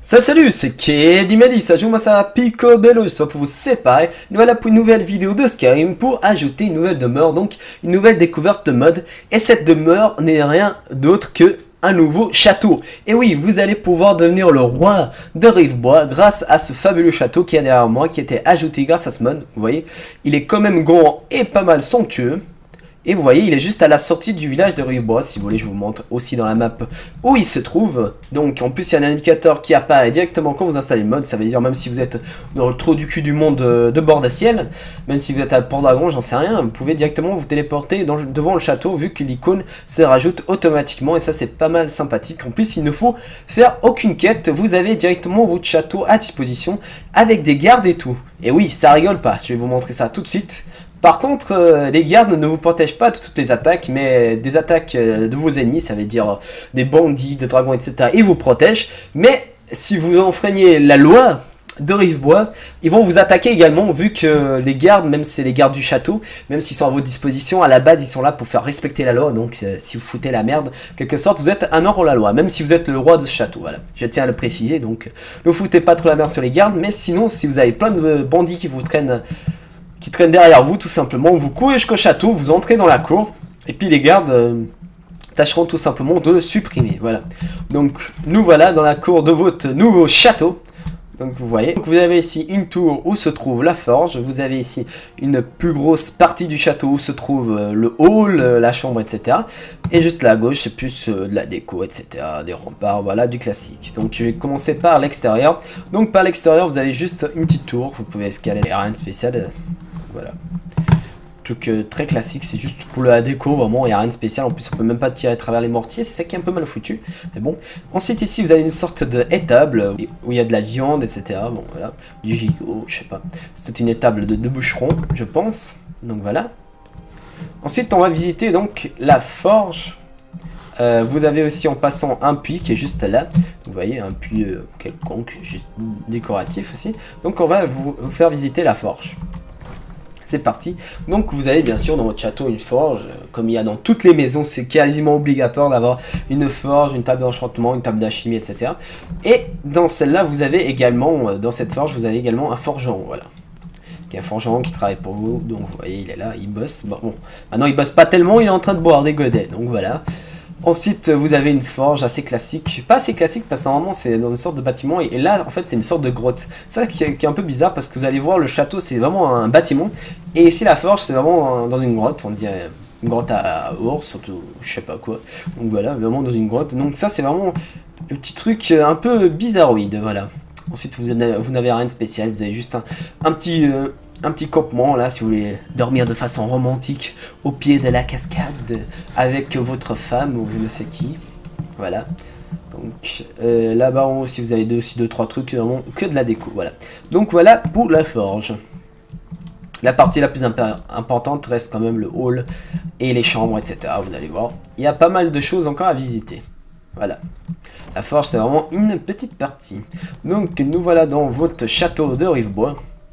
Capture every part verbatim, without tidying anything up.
Ça salut, c'est Kedimedi, ça joue moi ça Picobello, j'espère pour vous séparer. Nous voilà pour une nouvelle vidéo de Skyrim pour ajouter une nouvelle demeure, donc une nouvelle découverte de mode. Et cette demeure n'est rien d'autre que un nouveau château. Et oui, vous allez pouvoir devenir le roi de Rivebois grâce à ce fabuleux château qui est derrière moi, qui a été ajouté grâce à ce mode. Vous voyez, il est quand même grand et pas mal somptueux. Et vous voyez, il est juste à la sortie du village de Rivebois. Si vous voulez, je vous montre aussi dans la map où il se trouve. Donc, en plus, il y a un indicateur qui apparaît directement quand vous installez le mode. Ça veut dire, même si vous êtes dans le trou du cul du monde de, de Bordeciel, même si vous êtes à Port-Dragon, j'en sais rien, vous pouvez directement vous téléporter dans, devant le château, vu que l'icône se rajoute automatiquement. Et ça, c'est pas mal sympathique. En plus, il ne faut faire aucune quête. Vous avez directement votre château à disposition avec des gardes et tout. Et oui, ça rigole pas. Je vais vous montrer ça tout de suite. Par contre, euh, les gardes ne vous protègent pas de toutes les attaques, mais des attaques euh, de vos ennemis, ça veut dire euh, des bandits, des dragons, et cetera. Ils vous protègent, mais si vous enfreignez la loi de Rivebois, ils vont vous attaquer également, vu que les gardes, même si c'est les gardes du château, même s'ils sont à votre disposition, à la base, ils sont là pour faire respecter la loi, donc euh, si vous foutez la merde, quelque sorte, vous êtes un hors la loi, même si vous êtes le roi de ce château, voilà. Je tiens à le préciser, donc ne foutez pas trop la merde sur les gardes, mais sinon, si vous avez plein de bandits qui vous traînent... qui traînent derrière vous, tout simplement. Vous courez jusqu'au château, vous entrez dans la cour, et puis les gardes euh, tâcheront tout simplement de le supprimer. Voilà. Donc, nous voilà dans la cour de votre nouveau château. Donc, vous voyez. Donc, vous avez ici une tour où se trouve la forge. Vous avez ici une plus grosse partie du château où se trouve euh, le hall, euh, la chambre, et cetera. Et juste là à gauche, c'est plus euh, de la déco, et cetera. Des remparts, voilà, du classique. Donc, je vais commencer par l'extérieur. Donc, par l'extérieur, vous avez juste une petite tour. Vous pouvez escalader, rien de spécial. Voilà. Truc euh, très classique, c'est juste pour la déco, vraiment, il n'y a rien de spécial. En plus, on peut même pas tirer à travers les mortiers, c'est ça qui est un peu mal foutu. Mais bon. Ensuite, ici, vous avez une sorte d'étable où il y a de la viande, et cetera. Bon, voilà. Du gigot, je sais pas. C'est toute une étable de, de bûcheron, je pense. Donc voilà. Ensuite, on va visiter donc la forge. Euh, vous avez aussi en passant un puits qui est juste là. Vous voyez, un puits euh, quelconque, juste décoratif aussi. Donc, on va vous, vous faire visiter la forge. C'est parti. Donc vous avez bien sûr dans votre château une forge, comme il y a dans toutes les maisons, c'est quasiment obligatoire d'avoir une forge, une table d'enchantement, une table d'alchimie, et cetera. Et dans celle-là, vous avez également, dans cette forge, vous avez également un forgeron, voilà. Qui est un forgeron qui travaille pour vous, donc vous voyez, il est là, il bosse. Bon, bon. Maintenant il bosse pas tellement, il est en train de boire des godets, donc voilà. Ensuite, vous avez une forge assez classique, pas assez classique parce que normalement c'est dans une sorte de bâtiment et, et là en fait c'est une sorte de grotte. Ça qui est, qui est un peu bizarre parce que vous allez voir le château c'est vraiment un bâtiment et ici la forge c'est vraiment dans une grotte, on dirait une grotte à, à ours, surtout je sais pas quoi. Donc voilà, vraiment dans une grotte. Donc ça c'est vraiment un petit truc un peu bizarroïde, voilà. Ensuite vous n'avez rien de spécial, vous avez juste un, un petit... Euh, un petit campement là si vous voulez dormir de façon romantique au pied de la cascade avec votre femme ou je ne sais qui, voilà. Donc euh, là-bas aussi vous avez deux, aussi deux trois trucs vraiment que de la déco, voilà. Donc voilà pour la forge. La partie la plus importante reste quand même le hall et les chambres, et cetera. Vous allez voir, il y a pas mal de choses encore à visiter, voilà. La forge c'est vraiment une petite partie. Donc nous voilà dans votre château de Rivebois.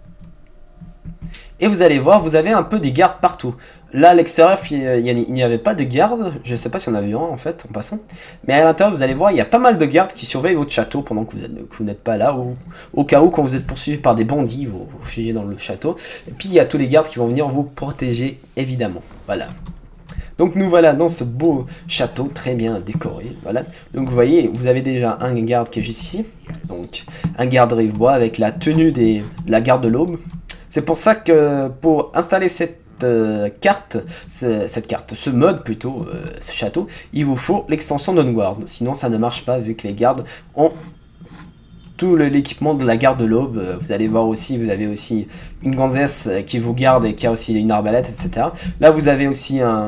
Et vous allez voir, vous avez un peu des gardes partout. Là, à l'extérieur, il n'y avait pas de gardes. Je ne sais pas si on avait eu un, en fait, en passant. Mais à l'intérieur, vous allez voir, il y a pas mal de gardes qui surveillent votre château pendant que vous n'êtes pas là. Ou au cas où, quand vous êtes poursuivi par des bandits, vous vous fuyez dans le château. Et puis, il y a tous les gardes qui vont venir vous protéger, évidemment. Voilà. Donc, nous voilà dans ce beau château, très bien décoré. Voilà. Donc, vous voyez, vous avez déjà un garde qui est juste ici. Donc, un garde Rivebois avec la tenue des, de la garde de l'aube. C'est pour ça que pour installer cette euh, carte, cette carte, ce mode plutôt, euh, ce château, il vous faut l'extension d'Onward. Sinon ça ne marche pas vu que les gardes ont tout l'équipement de la garde de l'aube. Vous allez voir aussi, vous avez aussi une gonzesse qui vous garde et qui a aussi une arbalète, et cetera. Là vous avez aussi un...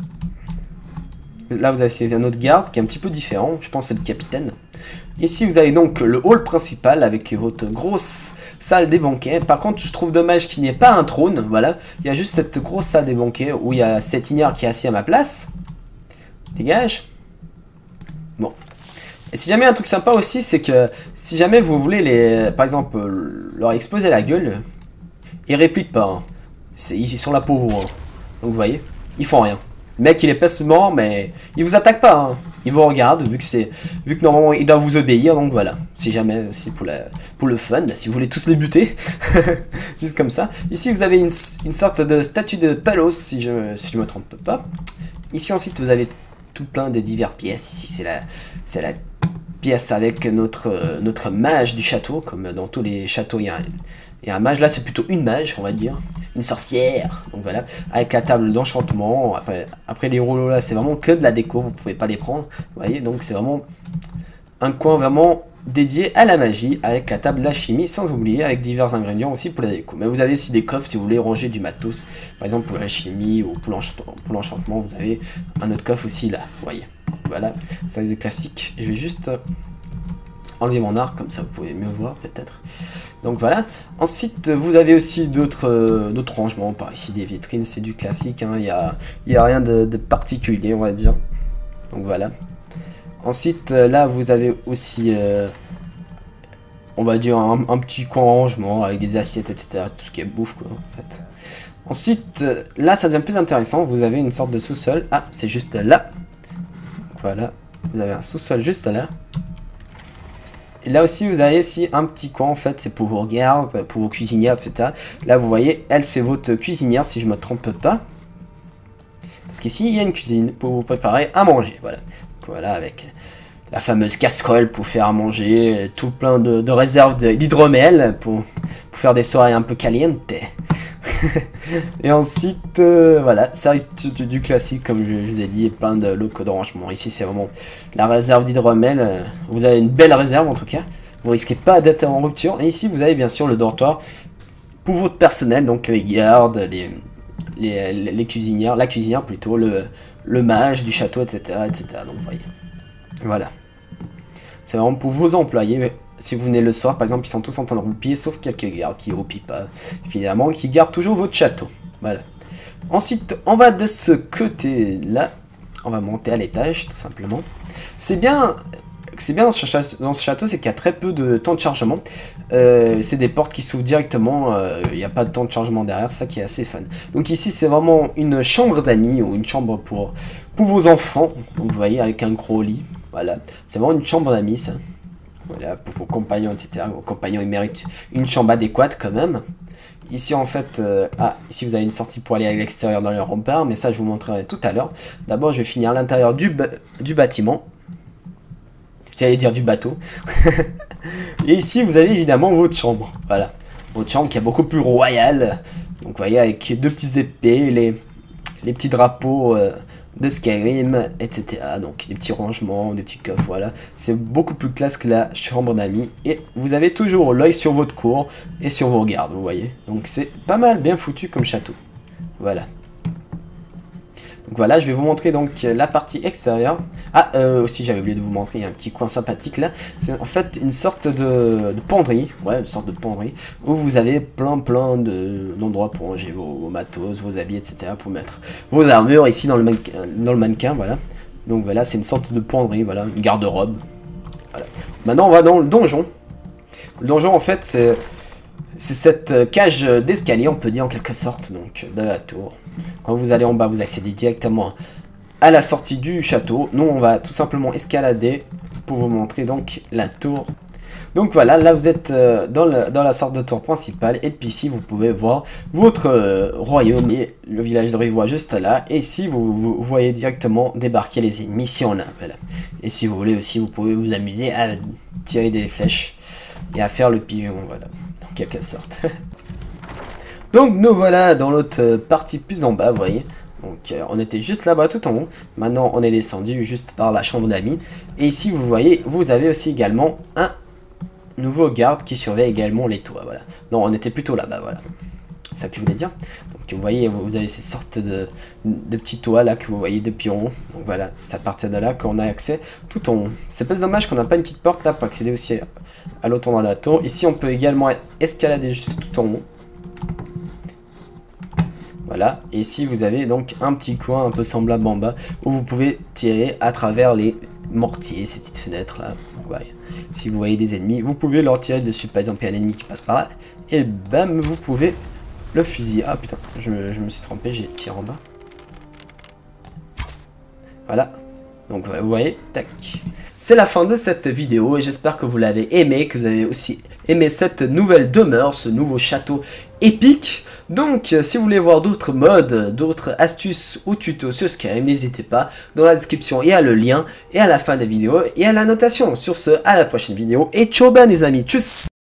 Là vous avez un autre garde qui est un petit peu différent, je pense que c'est le capitaine. Ici vous avez donc le hall principal avec votre grosse salle des banquets. Par contre je trouve dommage qu'il n'y ait pas un trône, voilà. Il y a juste cette grosse salle des banquets où il y a cet ignare qui est assis à ma place. Dégage. Bon. Et si jamais un truc sympa aussi c'est que si jamais vous voulez les, par exemple leur exploser la gueule, ils répliquent pas. Hein. Ils sont là pour vous. Hein. Donc vous voyez, ils font rien. Le mec il est pas mort, mais il vous attaque pas, hein. Il vous regarde, vu que c'est, vu que normalement il doit vous obéir, donc voilà. Si jamais, aussi pour, la, pour le fun, si vous voulez tous les buter, juste comme ça. Ici vous avez une, une sorte de statue de Talos, si je, si je me trompe pas. Ici ensuite vous avez tout plein de diverses pièces. Ici c'est la, c'est la pièce avec notre, euh, notre mage du château, comme dans tous les châteaux il y a un, il y a un mage. Là c'est plutôt une mage, on va dire. Une sorcière, donc voilà, avec la table d'enchantement. Après, après les rouleaux là, c'est vraiment que de la déco, vous pouvez pas les prendre, vous voyez, donc c'est vraiment un coin vraiment dédié à la magie, avec la table d'alchimie, sans oublier, avec divers ingrédients aussi pour la déco. Mais vous avez aussi des coffres si vous voulez ranger du matos, par exemple pour l'alchimie ou pour l'enchantement, vous avez un autre coffre aussi là, vous voyez. Voilà, ça c'est classique. Je vais juste enlever mon arc, comme ça vous pouvez mieux voir peut-être. Donc voilà. Ensuite, vous avez aussi d'autres euh, d'autres rangements. Par ici, des vitrines, c'est du classique. Il hein. n'y a, y a rien de, de particulier, on va dire. Donc voilà. Ensuite, euh, là, vous avez aussi, euh, on va dire, un, un petit coin rangement avec des assiettes, et cetera. Tout ce qui est bouffe, quoi, en fait. Ensuite, euh, là, ça devient plus intéressant. Vous avez une sorte de sous-sol. Ah, c'est juste là. Donc voilà. Vous avez un sous-sol juste là. Et là aussi, vous avez ici un petit coin, en fait, c'est pour vos gardes, pour vos cuisinières, et cetera. Là, vous voyez, elle, c'est votre cuisinière, si je me trompe pas. Parce qu'ici, il y a une cuisine pour vous préparer à manger, voilà. Donc, voilà, avec la fameuse casserole pour faire à manger, tout plein de, de réserves d'hydromel pour, pour faire des soirées un peu caliente. Et ensuite, euh, voilà, ça reste du, du classique, comme je, je vous ai dit, et plein de locaux de rangement. Ici, c'est vraiment la réserve d'hydromel. Euh, vous avez une belle réserve, en tout cas. Vous risquez pas d'être en rupture. Et ici, vous avez bien sûr le dortoir pour votre personnel, donc les gardes, les, les, les, les cuisinières, la cuisinière plutôt, le, le mage du château, et cetera, et cetera. Donc, vous voyez. Voilà. C'est vraiment pour vos employés. Si vous venez le soir, par exemple, ils sont tous en train de roupiller, sauf quelques gardes qui ne roupillent pas, évidemment, qui gardent toujours votre château. Voilà. Ensuite, on va de ce côté-là. On va monter à l'étage, tout simplement. C'est bien, c'est bien dans ce château, c'est qu'il y a très peu de temps de chargement. Euh, c'est des portes qui s'ouvrent directement, euh, il n'y a pas de temps de chargement derrière, c'est ça qui est assez fun. Donc ici, c'est vraiment une chambre d'amis, ou une chambre pour, pour vos enfants. Donc vous voyez, avec un gros lit. Voilà. C'est vraiment une chambre d'amis, ça. Voilà, pour vos compagnons, et cetera. Vos compagnons, ils méritent une chambre adéquate quand même. Ici, en fait, euh, ah, ici vous avez une sortie pour aller à l'extérieur dans le rempart, mais ça, je vous montrerai tout à l'heure. D'abord, je vais finir à l'intérieur du, ba du bâtiment. J'allais dire du bateau. Et ici, vous avez évidemment votre chambre. Voilà. Votre chambre qui est beaucoup plus royale. Donc, vous voyez, avec deux petites épées, les, les petits drapeaux... Euh, de Skyrim, et cetera. Donc des petits rangements, des petits coffres, voilà. C'est beaucoup plus classe que la chambre d'amis. Et vous avez toujours l'œil sur votre cour et sur vos gardes, vous voyez. Donc c'est pas mal bien foutu comme château. Voilà. Donc voilà, je vais vous montrer donc la partie extérieure. Ah, euh, aussi j'avais oublié de vous montrer, il y a un petit coin sympathique là. C'est en fait une sorte de, de penderie, ouais, une sorte de penderie, où vous avez plein plein d'endroits pour ranger vos, vos matos, vos habits, et cetera. Pour mettre vos armures ici dans le mannequin, dans le mannequin, voilà. Donc voilà, c'est une sorte de penderie, voilà, une garde-robe. Voilà. Maintenant on va dans le donjon. Le donjon en fait c'est... C'est cette cage d'escalier, on peut dire en quelque sorte, donc de la tour. Quand vous allez en bas, vous accédez directement à la sortie du château. Nous, on va tout simplement escalader pour vous montrer donc la tour. Donc voilà, là vous êtes euh, dans, le, dans la sorte de tour principale. Et puis ici, vous pouvez voir votre euh, royaume et le village de Rivois juste là. Et ici, vous, vous voyez directement débarquer les ennemis si on a. Voilà. Et si vous voulez aussi, vous pouvez vous amuser à tirer des flèches et à faire le pigeon, voilà. En quelque sorte. Donc nous voilà dans l'autre partie plus en bas, vous voyez. Donc euh, on était juste là-bas tout en haut. Maintenant on est descendu juste par la chambre d'amis. Et ici vous voyez, vous avez aussi également un nouveau garde qui surveille également les toits, voilà. Non, on était plutôt là-bas, voilà. C'est ça que je voulais dire. Donc vous voyez, vous avez ces sortes de, de petits toits là que vous voyez depuis en haut. Donc voilà, c'est à partir de là qu'on a accès tout en haut. C'est pas dommage qu'on n'a pas une petite porte là pour accéder aussi à l'autre endroit de la tour. Ici on peut également escalader juste tout en haut. Voilà, et ici vous avez donc un petit coin un peu semblable en bas où vous pouvez tirer à travers les mortiers, ces petites fenêtres là. Donc, voilà. Si vous voyez des ennemis, vous pouvez leur tirer dessus. Par exemple, il y a un ennemi qui passe par là, et bam, vous pouvez le fusiller. Ah putain, je me, je me suis trompé, j'ai tiré en bas. Voilà. Donc vous voyez, tac. C'est la fin de cette vidéo et j'espère que vous l'avez aimé, que vous avez aussi aimé cette nouvelle demeure, ce nouveau château épique. Donc si vous voulez voir d'autres modes, d'autres astuces ou tutos sur Skyrim, n'hésitez pas. Dans la description, il y a le lien et à la fin des vidéos, il y a la notation. Sur ce, à la prochaine vidéo et ciao ben les amis, tchuss.